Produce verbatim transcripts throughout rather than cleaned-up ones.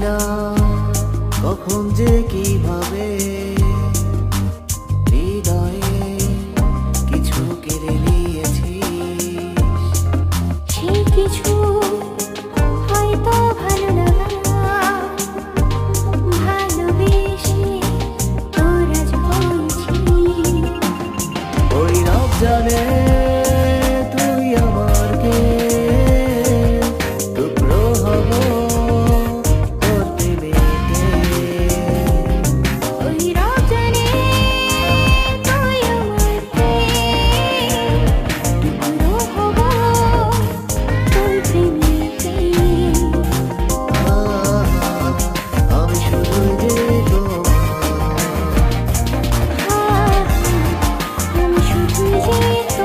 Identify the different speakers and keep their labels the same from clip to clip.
Speaker 1: না কখন যে কিভাবে হৃদয়ে কিছু কেড়ে নিয়েছিস।
Speaker 2: সে কিছু হয়তো ভালো লাগা, ভালোবেসে তোর আজ হয়েছি।
Speaker 1: ওই রব জানে তুই আমার কে, টুকরো হব তোর প্রেমেতে।
Speaker 2: ওই রব জানে তুই আমার কে, টুকরো হব তোর প্রেমেতে।
Speaker 1: আমি শুধু যে
Speaker 2: আমি শুধুই যে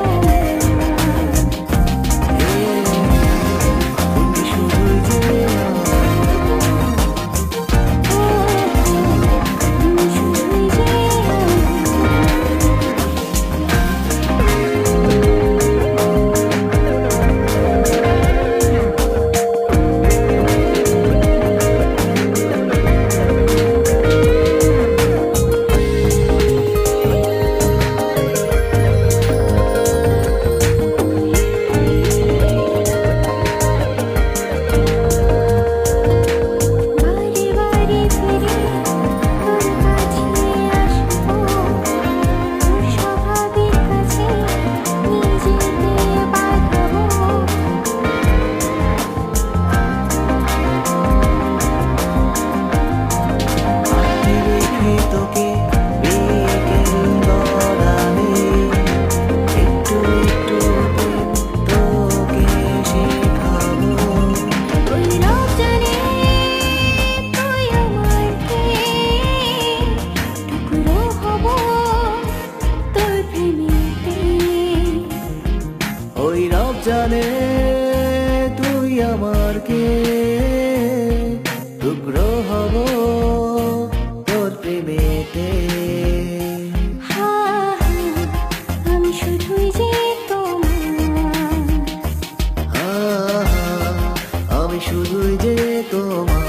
Speaker 1: ওই রব জানে তুই আমার কে, টুকরো হব তোর প্রেমেতে।
Speaker 2: আমি শুধুই যে তোমার,
Speaker 1: আমি শুধুই যে তোমার।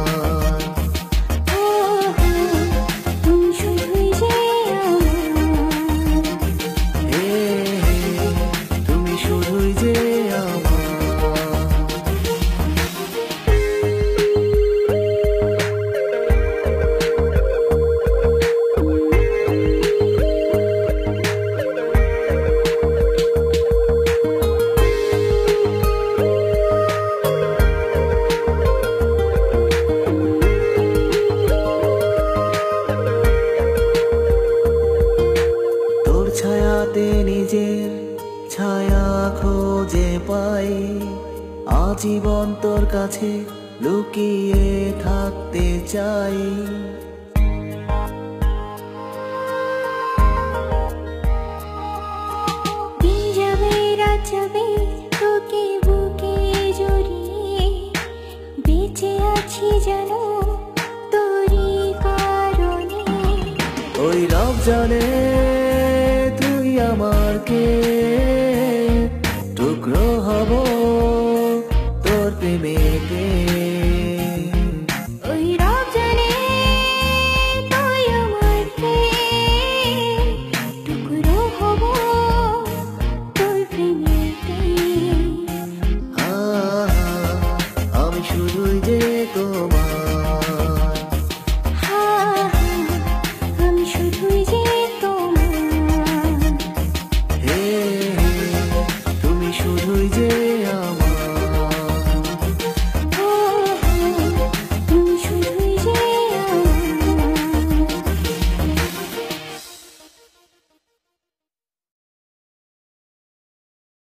Speaker 2: তুমি শুধুই যে আমার।
Speaker 1: তুমি শুধুই যে আমার। তোর ছায়াতে নিজের ছায়া খোঁজে পাই, আজীবন তোর কাছে লুকিয়ে থাকতে চাই।
Speaker 2: দিন যাবে রাত যাবে তোকে বুকে জড়িয়ে, বেঁচে আছি জানো তোরই কারণে।
Speaker 1: ওই রব জানে তুই আমার কে, টুকরো হব তোর প্রেমেতে।